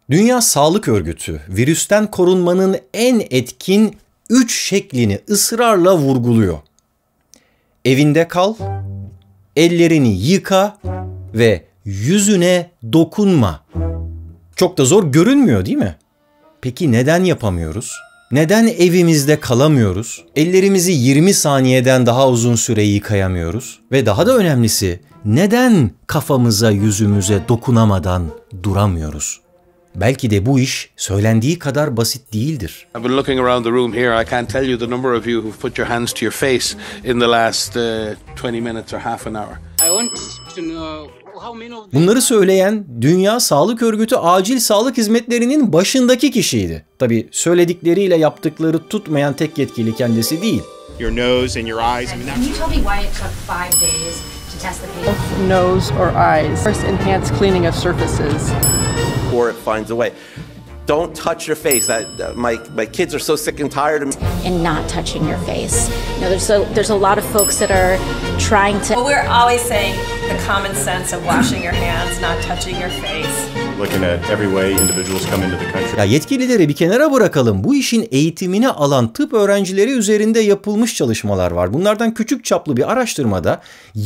Dünya Sağlık Örgütü, virüsten korunmanın en etkin 3 şeklini ısrarla vurguluyor. Evinde kal, ellerini yıka ve yüzüne dokunma. Çok da zor görünmüyor değil mi? Peki neden yapamıyoruz? Neden evimizde kalamıyoruz? Ellerimizi 20 saniyeden daha uzun süre yıkayamıyoruz? Ve daha da önemlisi, neden kafamıza, yüzümüze dokunamadan duramıyoruz? Belki de bu iş söylendiği kadar basit değildir. I've been looking around the room here. I can't tell you the number of you who've put your hands to your face in the last 20 minutes or half an hour. I want to know how many of Bunları söyleyen Dünya Sağlık Örgütü acil sağlık hizmetlerinin başındaki kişiydi. Tabii söyledikleriyle yaptıkları tutmayan tek yetkili kendisi değil. Your nose and your eyes. Can you tell me why it took 5 days to test the patient? Nose or eyes. First, enhanced cleaning of surfaces. Or it finds a way. Don't touch your face. My kids are so sick and tired of me. And not touching your face. You know, there's a lot of folks that are trying to. Well, we're always saying the common sense of washing your hands, not touching your face. Looking at every way individuals come into the country. Ya yetkilileri bir kenara bırakalım. Bu işin eğitimini alan tıp öğrencileri üzerinde yapılmış çalışmalar var. Bunlardan küçük çaplı bir araştırmada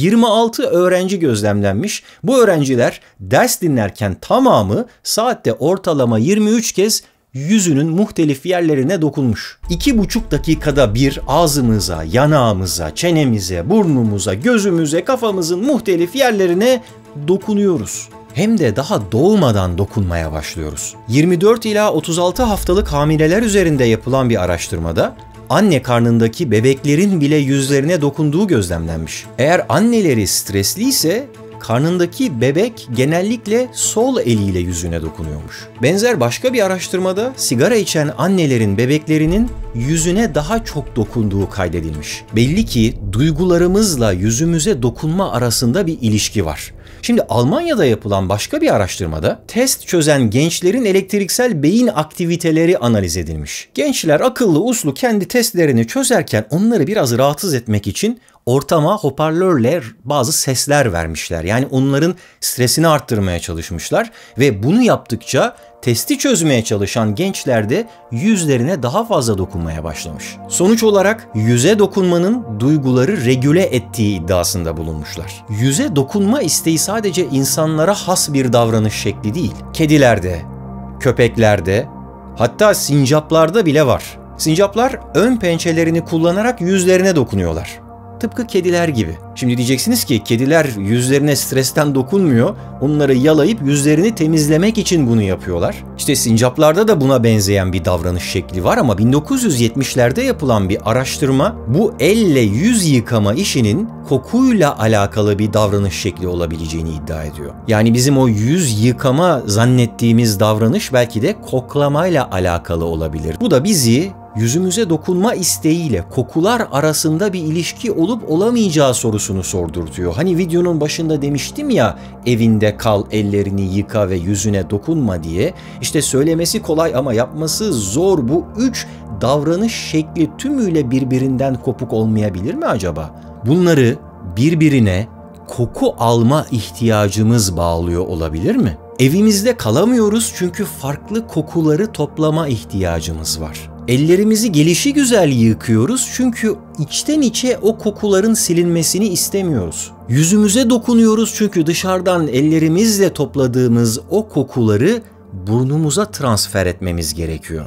26 öğrenci gözlemlenmiş. Bu öğrenciler ders dinlerken tamamı saatte ortalama 23 kez yüzünün muhtelif yerlerine dokunmuş. 2,5 dakikada bir ağzımıza, yanağımıza, çenemize, burnumuza, gözümüze, kafamızın muhtelif yerlerine dokunuyoruz. Hem de daha doğmadan dokunmaya başlıyoruz. 24 ila 36 haftalık hamileler üzerinde yapılan bir araştırmada anne karnındaki bebeklerin bile yüzlerine dokunduğu gözlemlenmiş. Eğer anneleri stresliyse karnındaki bebek genellikle sol eliyle yüzüne dokunuyormuş. Benzer başka bir araştırmada sigara içen annelerin bebeklerinin yüzüne daha çok dokunduğu kaydedilmiş. Belli ki duygularımızla yüzümüze dokunma arasında bir ilişki var. Şimdi Almanya'da yapılan başka bir araştırmada test çözen gençlerin elektriksel beyin aktiviteleri analiz edilmiş. Gençler akıllı uslu kendi testlerini çözerken onları biraz rahatsız etmek için ortama hoparlörle bazı sesler vermişler. Yani onların stresini arttırmaya çalışmışlar ve bunu yaptıkça testi çözmeye çalışan gençler de yüzlerine daha fazla dokunmaya başlamış. Sonuç olarak yüze dokunmanın duyguları regüle ettiği iddiasında bulunmuşlar. Yüze dokunma isteği sadece insanlara has bir davranış şekli değil. Kedilerde, köpeklerde, hatta sincaplarda bile var. Sincaplar ön pençelerini kullanarak yüzlerine dokunuyorlar. Tıpkı kediler gibi. Şimdi diyeceksiniz ki kediler yüzlerine stresten dokunmuyor, onları yalayıp yüzlerini temizlemek için bunu yapıyorlar. İşte sincaplarda da buna benzeyen bir davranış şekli var ama 1970'lerde yapılan bir araştırma bu elle yüz yıkama işinin kokuyla alakalı bir davranış şekli olabileceğini iddia ediyor. Yani bizim o yüz yıkama zannettiğimiz davranış belki de koklamayla alakalı olabilir. Bu da bizi yüzümüze dokunma isteğiyle kokular arasında bir ilişki olup olamayacağı sorusunu sordurtuyor. Hani videonun başında demiştim ya, evinde kal, ellerini yıka ve yüzüne dokunma diye. İşte söylemesi kolay ama yapması zor. Bu 3 davranış şekli tümüyle birbirinden kopuk olmayabilir mi acaba? Bunları birbirine koku alma ihtiyacımız bağlıyor olabilir mi? Evimizde kalamıyoruz çünkü farklı kokuları toplama ihtiyacımız var. Ellerimizi gelişigüzel yıkıyoruz çünkü içten içe o kokuların silinmesini istemiyoruz. Yüzümüze dokunuyoruz çünkü dışarıdan ellerimizle topladığımız o kokuları burnumuza transfer etmemiz gerekiyor.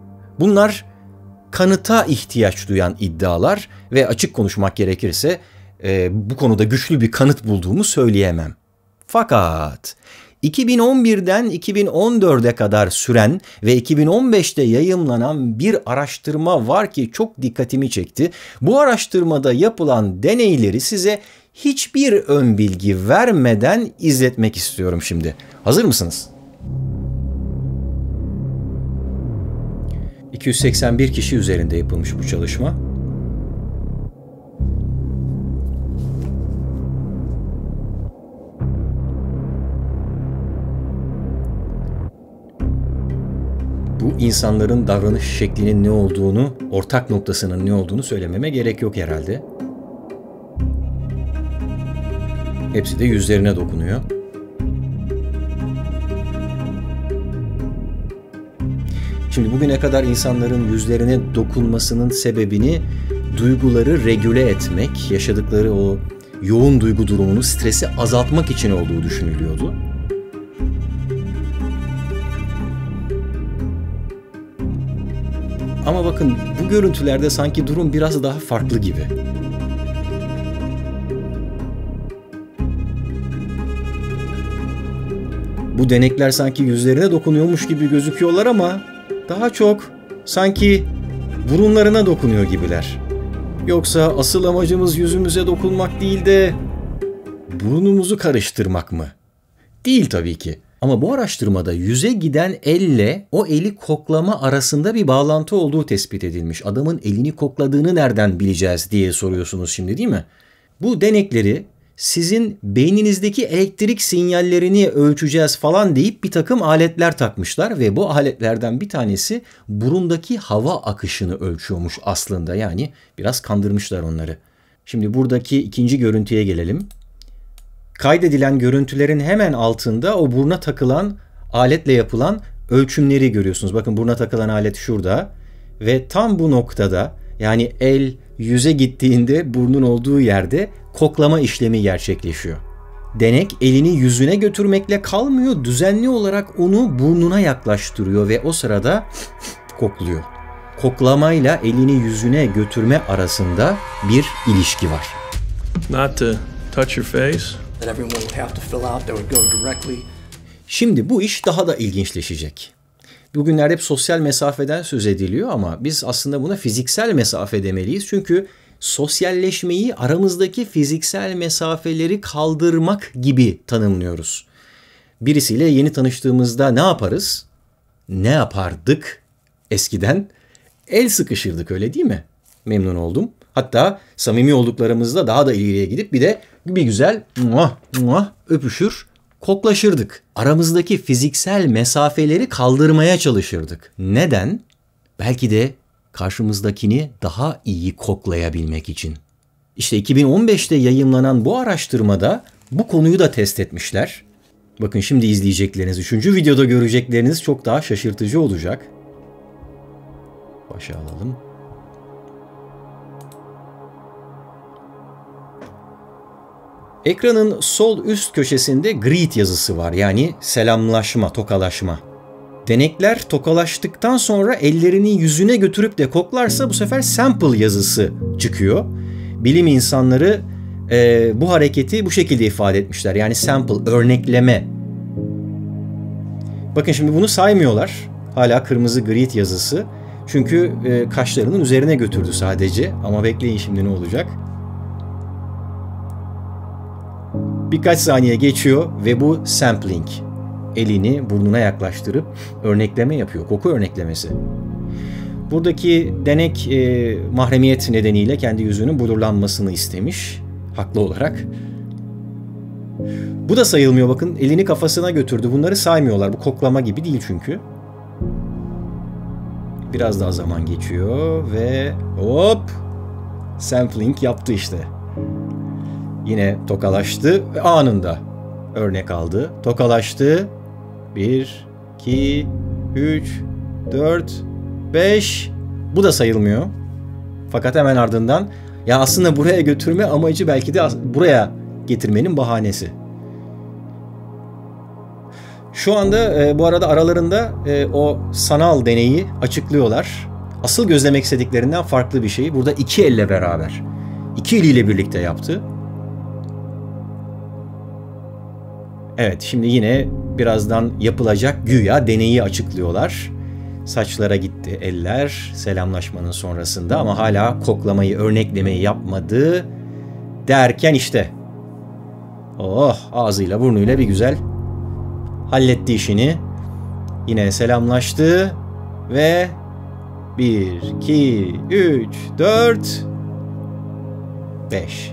Bunlar kanıta ihtiyaç duyan iddialar ve açık konuşmak gerekirse bu konuda güçlü bir kanıt bulduğumu söyleyemem. Fakat 2011'den 2014'e kadar süren ve 2015'te yayımlanan bir araştırma var ki çok dikkatimi çekti. Bu araştırmada yapılan deneyleri size hiçbir ön bilgi vermeden izletmek istiyorum şimdi. Hazır mısınız? 281 kişi üzerinde yapılmış bu çalışma. Bu insanların davranış şeklinin ne olduğunu, ortak noktasının ne olduğunu söylememe gerek yok herhalde. Hepsi de yüzlerine dokunuyor. Şimdi bugüne kadar insanların yüzlerine dokunmasının sebebini duyguları regüle etmek, yaşadıkları o yoğun duygu durumunu, stresi azaltmak için olduğu düşünülüyordu. Ama bakın bu görüntülerde sanki durum biraz daha farklı gibi. Bu denekler sanki yüzlerine dokunuyormuş gibi gözüküyorlar ama daha çok sanki burunlarına dokunuyor gibiler. Yoksa asıl amacımız yüzümüze dokunmak değil de burnumuzu karıştırmak mı? Değil tabii ki. Ama bu araştırmada yüze giden elle o eli koklama arasında bir bağlantı olduğu tespit edilmiş. Adamın elini kokladığını nereden bileceğiz diye soruyorsunuz şimdi, değil mi? Bu denekleri sizin beyninizdeki elektrik sinyallerini ölçeceğiz falan deyip bir takım aletler takmışlar ve bu aletlerden bir tanesi burundaki hava akışını ölçüyormuş aslında. Yani biraz kandırmışlar onları. Şimdi buradaki ikinci görüntüye gelelim. Kaydedilen görüntülerin hemen altında o buruna takılan aletle yapılan ölçümleri görüyorsunuz. Bakın buruna takılan alet şurada ve tam bu noktada, yani el yüze gittiğinde burnun olduğu yerde koklama işlemi gerçekleşiyor. Denek elini yüzüne götürmekle kalmıyor, düzenli olarak onu burnuna yaklaştırıyor ve o sırada kokluyor. Koklamayla elini yüzüne götürme arasında bir ilişki var. Not to touch your face. That everyone would have to fill out, that would go directly. Şimdi bu iş daha da ilginçleşecek. Bugünlerde hep sosyal mesafeden söz ediliyor ama biz aslında buna fiziksel mesafe demeliyiz. Çünkü sosyalleşmeyi aramızdaki fiziksel mesafeleri kaldırmak gibi tanımlıyoruz. Birisiyle yeni tanıştığımızda ne yaparız? Ne yapardık eskiden? El sıkışırdık, öyle değil mi? Memnun oldum. Hatta samimi olduklarımızda daha da ileriye gidip bir de bir güzel öpüşür, koklaşırdık. Aramızdaki fiziksel mesafeleri kaldırmaya çalışırdık. Neden? Belki de karşımızdakini daha iyi koklayabilmek için. İşte 2015'te yayımlanan bu araştırmada bu konuyu da test etmişler. Bakın şimdi izleyecekleriniz, 3. videoda görecekleriniz çok daha şaşırtıcı olacak. Başa alalım. Ekranın sol üst köşesinde greet yazısı var, yani selamlaşma, tokalaşma. Denekler tokalaştıktan sonra ellerini yüzüne götürüp de koklarsa bu sefer sample yazısı çıkıyor. Bilim insanları bu hareketi bu şekilde ifade etmişler, yani sample, örnekleme. Bakın şimdi bunu saymıyorlar. Hala kırmızı greet yazısı. Çünkü kaşlarının üzerine götürdü sadece. Ama bekleyin şimdi ne olacak? Birkaç saniye geçiyor ve bu sampling. Elini burnuna yaklaştırıp örnekleme yapıyor. Koku örneklemesi. Buradaki denek mahremiyet nedeniyle kendi yüzünün blurlanmasını istemiş. Haklı olarak. Bu da sayılmıyor, bakın. Elini kafasına götürdü. Bunları saymıyorlar. Bu koklama gibi değil çünkü. Biraz daha zaman geçiyor ve hop! Sampling yaptı işte. Yine tokalaştı ve anında örnek aldı. Tokalaştı. 1, 2, 3, 4, 5. Bu da sayılmıyor. Fakat hemen ardından ya aslında buraya götürme amacı belki de buraya getirmenin bahanesi. Şu anda bu arada aralarında o sanal deneyi açıklıyorlar. Asıl gözlemek istediklerinden farklı bir şey. Burada 2 elle beraber. 2 eliyle birlikte yaptı. Evet, şimdi yine birazdan yapılacak güya deneyi açıklıyorlar. Saçlara gitti eller selamlaşmanın sonrasında ama hala koklamayı, örneklemeyi yapmadı derken işte ağzıyla burnuyla bir güzel halletti işini. Yine selamlaştı ve 1, 2, 3, 4, 5.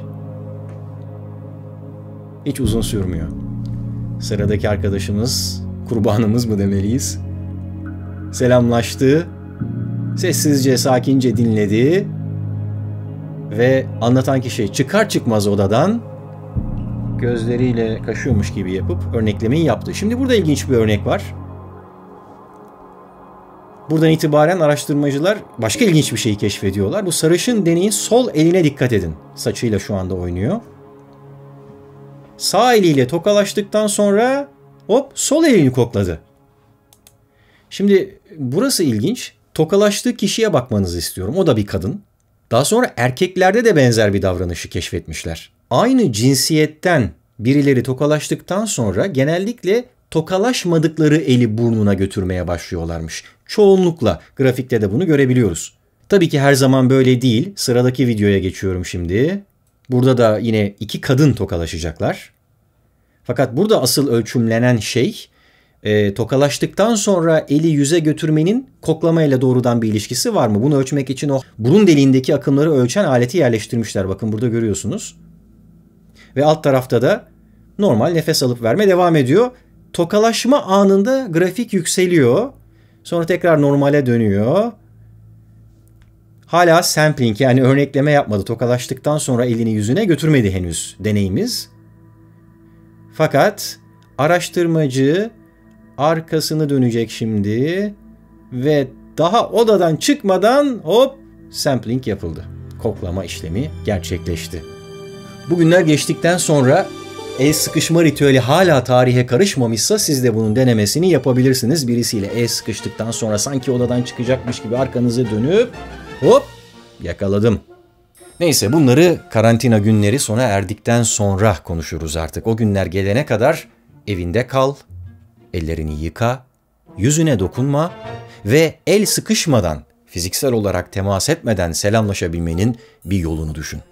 Hiç uzun sürmüyor. Sıradaki arkadaşımız, kurbanımız mı demeliyiz? Selamlaştı. Sessizce, sakince dinledi. Ve anlatan kişi çıkar çıkmaz odadan gözleriyle kaşıyormuş gibi yapıp örneklemeyi yaptı. Şimdi burada ilginç bir örnek var. Buradan itibaren araştırmacılar başka ilginç bir şeyi keşfediyorlar. Bu sarışın deneyin sol eline dikkat edin. Saçıyla şu anda oynuyor. Sağ eliyle tokalaştıktan sonra hop sol elini kokladı. Şimdi burası ilginç. Tokalaştığı kişiye bakmanızı istiyorum. O da bir kadın. Daha sonra erkeklerde de benzer bir davranışı keşfetmişler. Aynı cinsiyetten birileri tokalaştıktan sonra genellikle tokalaşmadıkları eli burnuna götürmeye başlıyorlarmış. Çoğunlukla grafikte de bunu görebiliyoruz. Tabii ki her zaman böyle değil. Sıradaki videoya geçiyorum şimdi. Burada da yine 2 kadın tokalaşacaklar. Fakat burada asıl ölçümlenen şey tokalaştıktan sonra eli yüze götürmenin koklamayla doğrudan bir ilişkisi var mı? Bunu ölçmek için o burun deliğindeki akımları ölçen aleti yerleştirmişler. Bakın burada görüyorsunuz. Ve alt tarafta da normal nefes alıp verme devam ediyor. Tokalaşma anında grafik yükseliyor. Sonra tekrar normale dönüyor. Hala sampling yani örnekleme yapmadı. Tokalaştıktan sonra elini yüzüne götürmedi henüz deneyimiz. Fakat araştırmacı arkasını dönecek şimdi ve daha odadan çıkmadan hop sampling yapıldı. Koklama işlemi gerçekleşti. Bugünler geçtikten sonra el sıkışma ritüeli hala tarihe karışmamışsa siz de bunun denemesini yapabilirsiniz. Birisiyle el sıkıştıktan sonra sanki odadan çıkacakmış gibi arkanızı dönüp hop yakaladım. Neyse bunları karantina günleri sona erdikten sonra konuşuruz artık. O günler gelene kadar evinde kal, ellerini yıka, yüzüne dokunma ve el sıkışmadan, fiziksel olarak temas etmeden selamlaşabilmenin bir yolunu düşün.